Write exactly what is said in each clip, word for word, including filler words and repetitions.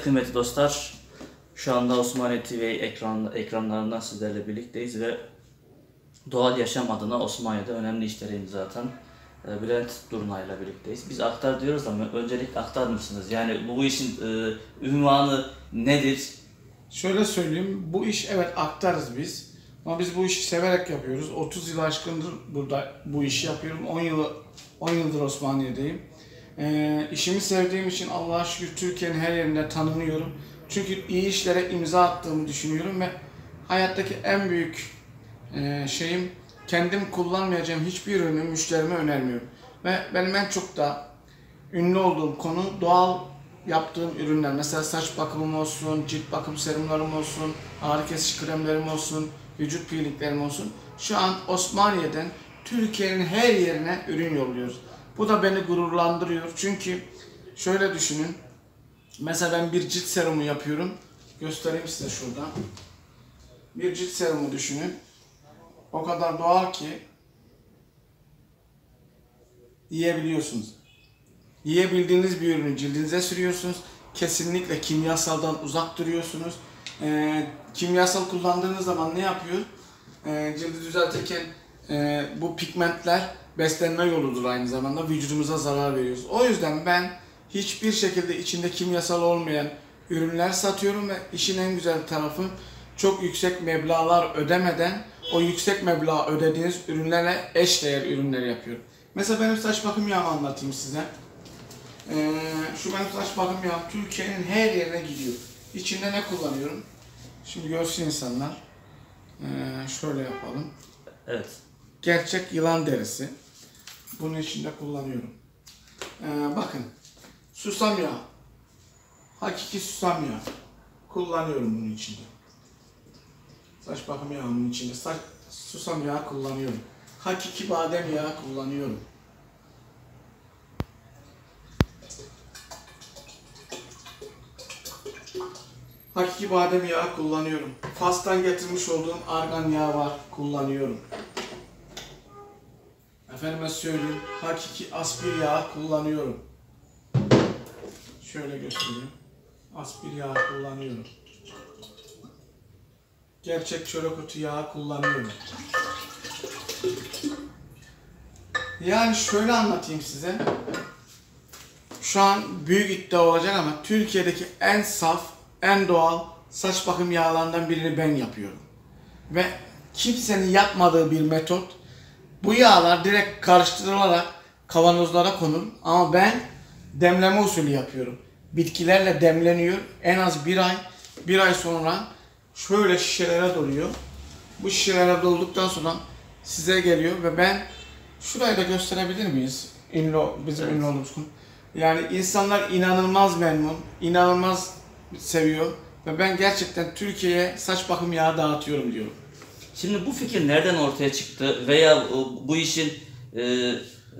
Evet kıymetli dostlar, şu anda Osmaniye T V ekran, ekranlarından sizlerle birlikteyiz ve doğal yaşam adına Osmaniye'de önemli işlere imza atan e, Bülent Durna ile birlikteyiz. Biz aktar diyoruz ama öncelikle aktar mısınız? Yani bu, bu işin e, ünvanı nedir? Şöyle söyleyeyim, bu iş evet aktarız biz. Ama biz bu işi severek yapıyoruz. otuz yıl aşkındır burada bu işi yapıyorum. on yıl on yıldır Osmaniye'deyim. Ee, işimi sevdiğim için Allah'a şükür Türkiye'nin her yerinde tanınıyorum. Çünkü iyi işlere imza attığımı düşünüyorum ve hayattaki en büyük e, şeyim kendim kullanmayacağım hiçbir ürünü müşterime önermiyorum. Ve benim en çok da ünlü olduğum konu doğal yaptığım ürünler. Mesela saç bakımım olsun, cilt bakım serumlarım olsun, ağrı kesici kremlerim olsun, vücut peelinglerim olsun. Şu an Osmaniye'den Türkiye'nin her yerine ürün yolluyoruz. Bu da beni gururlandırıyor. Çünkü şöyle düşünün. Mesela ben bir cilt serumu yapıyorum. Göstereyim size şuradan. Bir cilt serumu düşünün. O kadar doğal ki yiyebiliyorsunuz. Yiyebildiğiniz bir ürünü cildinize sürüyorsunuz. Kesinlikle kimyasaldan uzak duruyorsunuz. Ee, kimyasal kullandığınız zaman ne yapıyor? Ee, cildi düzeltirken e, bu pigmentler beslenme yoludur aynı zamanda. Vücudumuza zarar veriyoruz. O yüzden ben hiçbir şekilde içinde kimyasal olmayan ürünler satıyorum ve işin en güzel tarafı çok yüksek meblağlar ödemeden o yüksek meblağ ödediğiniz ürünlerle eşdeğer ürünler yapıyorum. Mesela benim saç bakım yağımı anlatayım size. Ee, şu benim saç bakım yağım Türkiye'nin her yerine gidiyor. İçinde ne kullanıyorum? Şimdi görsün insanlar. Ee, şöyle yapalım. Evet. Gerçek yılan derisi. Bunun içinde kullanıyorum. Ee, bakın. Susam yağı. Hakiki susam yağı. Kullanıyorum bunun içinde. Saç bakım yağımın içinde saç, susam yağı kullanıyorum. Hakiki badem yağı kullanıyorum. Hakiki badem yağı kullanıyorum. Fas'tan getirmiş olduğum argan yağı var, kullanıyorum. Efendime söyleyeyim, hakiki aspir yağı kullanıyorum. Şöyle göstereyim. Aspir yağı kullanıyorum. Gerçek çörek otu yağı kullanıyorum. Yani şöyle anlatayım size. Şu an büyük iddia olacak ama Türkiye'deki en saf, en doğal saç bakım yağlarından birini ben yapıyorum. Ve kimsenin yapmadığı bir metot. Bu yağlar direkt karıştırılarak kavanozlara konur ama ben demleme usulü yapıyorum. Bitkilerle demleniyor. En az bir ay, bir ay sonra şöyle şişelere doluyor. Bu şişelere dolduktan sonra size geliyor ve ben şurayı da gösterebilir miyiz? Ünlü, bizim evet. Ünlü olduğumuz konu. Yani insanlar inanılmaz memnun, inanılmaz seviyor ve ben gerçekten Türkiye'ye saç bakım yağı dağıtıyorum diyorum. Şimdi bu fikir nereden ortaya çıktı veya bu işin e, e,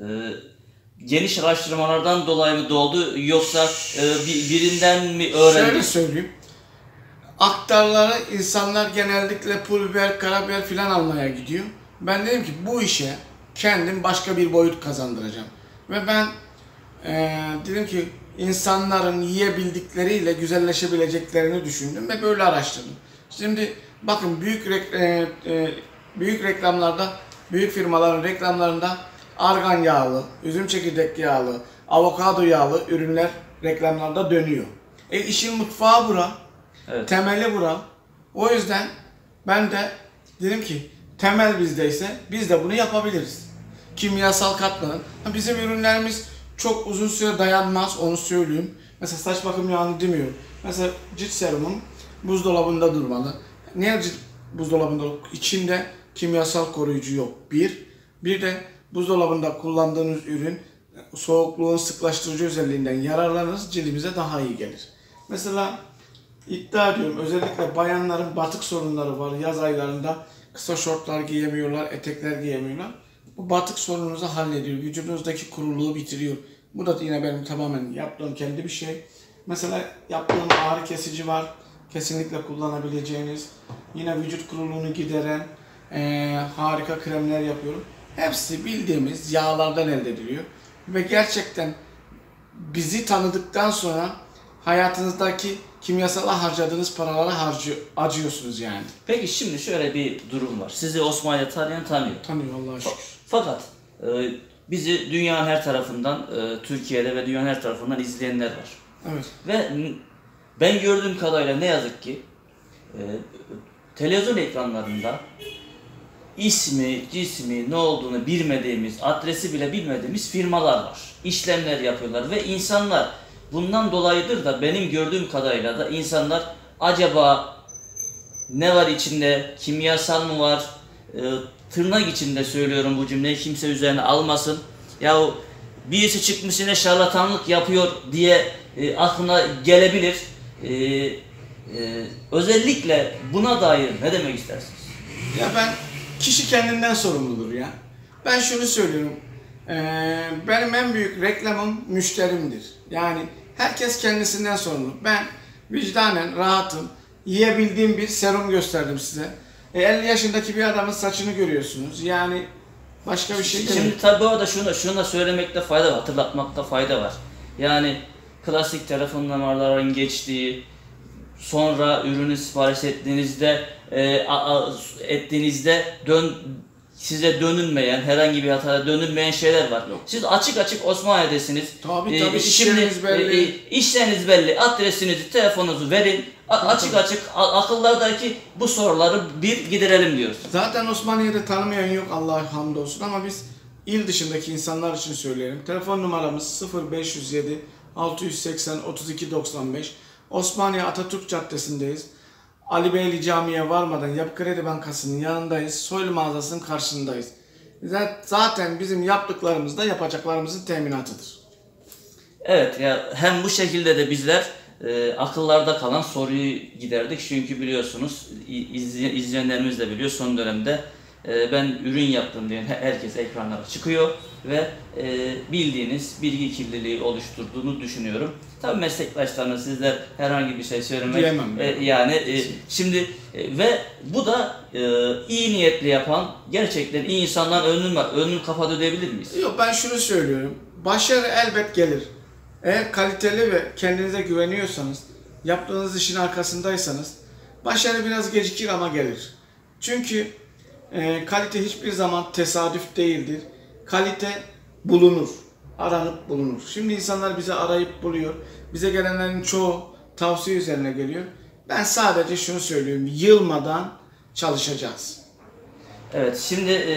geniş araştırmalardan dolayı mı doğdu yoksa e, birinden mi öğrendi? Şöyle söyleyeyim. Aktarlara insanlar genellikle pul biber, karabiber filan almaya gidiyor. Ben dedim ki bu işe kendim başka bir boyut kazandıracağım. Ve ben e, dedim ki insanların yiyebildikleriyle güzelleşebileceklerini düşündüm ve böyle araştırdım. Şimdi bakın büyük rek, e, e, büyük reklamlarda, büyük firmaların reklamlarında argan yağlı, üzüm çekirdek yağlı, avokado yağlı ürünler reklamlarda dönüyor. E işin mutfağı bura, evet. Temeli bura. O yüzden ben de dedim ki temel bizdeyse biz de bunu yapabiliriz. Kimyasal katmadan. Bizim ürünlerimiz çok uzun süre dayanmaz, onu söyleyeyim. Mesela saç bakım yağını demiyorum. Mesela cilt serumum buzdolabında durmalı. Niye cilt buzdolabında? İçinde kimyasal koruyucu yok. Bir. Bir de buzdolabında kullandığınız ürün soğukluğun sıklaştırıcı özelliğinden yararlanırız, cildimize daha iyi gelir. Mesela iddia ediyorum, özellikle bayanların batık sorunları var yaz aylarında. Kısa şortlar giyemiyorlar, etekler giyemiyorlar. Bu batık sorununuzu hallediyor, vücudunuzdaki kuruluğu bitiriyor. Bu da yine benim tamamen yaptığım kendi bir şey. Mesela yaptığım ağrı kesici var, kesinlikle kullanabileceğiniz. Yine vücut kuruluğunu gideren e, harika kremler yapıyorum. Hepsi bildiğimiz yağlardan elde ediliyor. Ve gerçekten bizi tanıdıktan sonra hayatınızdaki kimyasala harcadığınız paralara harcı, acıyorsunuz yani. Peki şimdi şöyle bir durum var. Sizi Osmanlı'da tanıyan tanıyor. Tanıyor Allah'a şükür. Fakat e, bizi dünyanın her tarafından, e, Türkiye'de ve dünyanın her tarafından izleyenler var. Evet. Ve ben gördüğüm kadarıyla ne yazık ki e, televizyon ekranlarında ismi, cismi, ne olduğunu bilmediğimiz, adresi bile bilmediğimiz firmalar var. İşlemler yapıyorlar ve insanlar bundan dolayıdır da benim gördüğüm kadarıyla da insanlar acaba ne var içinde, kimyasal mı var, e, tırnak içinde söylüyorum bu cümleyi, kimse üzerine almasın. Yahu birisi çıkmış yine şarlatanlık yapıyor diye e, aklına gelebilir. E, e, özellikle buna dair ne demek istersiniz? Ya ben, kişi kendinden sorumludur ya. Ben şunu söylüyorum. Ee, benim en büyük reklamım müşterimdir. Yani herkes kendisinden sorumlu. Ben vicdanen rahatım. Yiyebildiğim bir serum gösterdim size. E, elli yaşındaki bir adamın saçını görüyorsunuz. Yani başka bir şey değil. Şimdi tabi bu arada şunu, şunu da söylemekte fayda var, hatırlatmakta fayda var. Yani klasik telefon numaraların geçtiği, sonra ürünü sipariş ettiğinizde e, a, a, ettiğinizde dön size dönülmeyen, herhangi bir hataya dönülmeyen şeyler var. Yok. Siz açık açık Osmaniye'desiniz. Tabii ee, tabii, işleriniz belli. E, işleriniz belli, adresinizi, telefonunuzu verin. A, açık açık a, akıllardaki bu soruları bir giderelim diyoruz. Zaten Osmaniye'de tanımayan yok Allah'a hamdolsun, ama biz il dışındaki insanlar için söyleyelim. Telefon numaramız sıfır beş yüz yedi altı yüz seksen otuz iki doksan beş. Osmaniye Atatürk Caddesi'ndeyiz. Ali Beyli Camii'ye varmadan Yapı Kredi Bankası'nın yanındayız. Soylu mağazasının karşısındayız. Zaten bizim yaptıklarımız da yapacaklarımızın teminatıdır. Evet, ya hem bu şekilde de bizler e, akıllarda kalan soruyu giderdik. Çünkü biliyorsunuz, izley izleyenlerimiz de biliyor, son dönemde e, ben ürün yaptım diyen herkes ekranlara çıkıyor ve e, bildiğiniz bilgi kirliliği oluşturduğunu düşünüyorum. Tabii meslektaşlarına sizler herhangi bir şey söylemek e, yani e, şimdi e, ve bu da e, iyi niyetli yapan gerçekten iyi insanların önünü önünü kapadı diyebilir miyiz? Yok, ben şunu söylüyorum. Başarı elbet gelir. Eğer kaliteli ve kendinize güveniyorsanız, yaptığınız işin arkasındaysanız başarı biraz gecikir ama gelir. Çünkü e, kalite hiçbir zaman tesadüf değildir. Kalite bulunur, aranıp bulunur. Şimdi insanlar bizi arayıp buluyor. Bize gelenlerin çoğu tavsiye üzerine geliyor. Ben sadece şunu söylüyorum, yılmadan çalışacağız. Evet, şimdi e,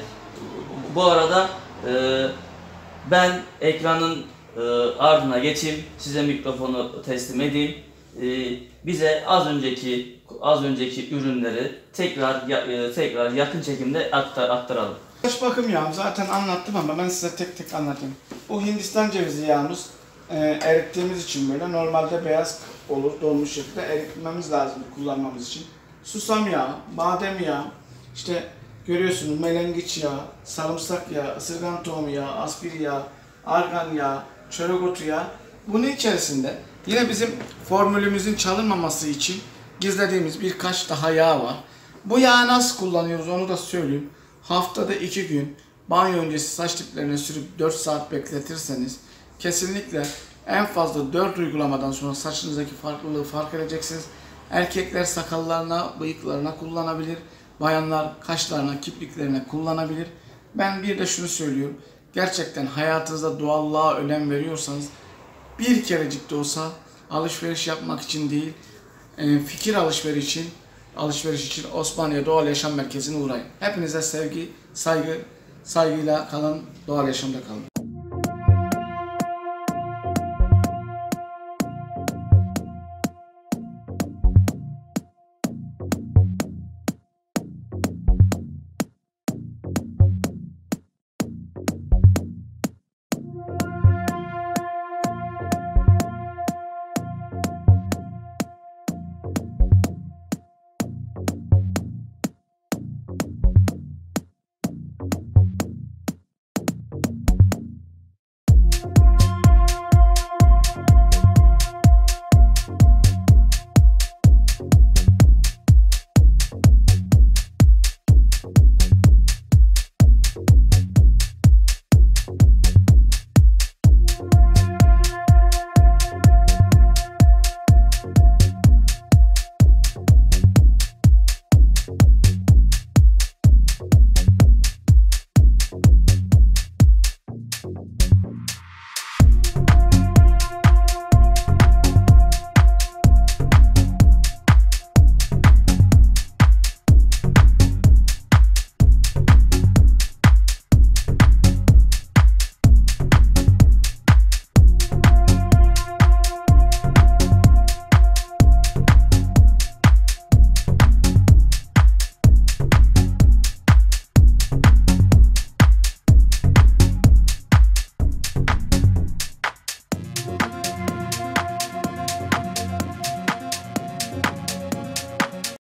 bu arada e, ben ekranın e, ardına geçeyim, size mikrofonu teslim edeyim. E, bize az önceki az önceki ürünleri tekrar e, tekrar yakın çekimde aktar, aktaralım. Saç bakım yağım zaten anlattım ama ben size tek tek anlatayım. Bu Hindistan cevizi yağımız, e, erittiğimiz için böyle normalde beyaz olur, donmuş şekilde eritmemiz lazım kullanmamız için. Susam yağı, badem yağı, işte görüyorsunuz melengiç yağı, sarımsak yağı, ısırgan tohumu yağı, aspir yağı, argan yağı, çörek otu yağı. Bunun içerisinde yine bizim formülümüzün çalınmaması için gizlediğimiz birkaç daha yağ var. Bu yağı nasıl kullanıyoruz onu da söyleyeyim. Haftada iki gün banyo öncesi saç diplerine sürüp dört saat bekletirseniz kesinlikle en fazla dört uygulamadan sonra saçınızdaki farklılığı fark edeceksiniz. Erkekler sakallarına, bıyıklarına kullanabilir. Bayanlar kaşlarına, kirpiklerine kullanabilir. Ben bir de şunu söylüyorum. Gerçekten hayatınızda doğallığa önem veriyorsanız bir kerecik de olsa alışveriş yapmak için değil, fikir alışveriş için alışveriş için Osmaniye Doğal Yaşam Merkezi'ne uğrayın. Hepinize sevgi, saygı, saygıyla kalın, doğal yaşamda kalın.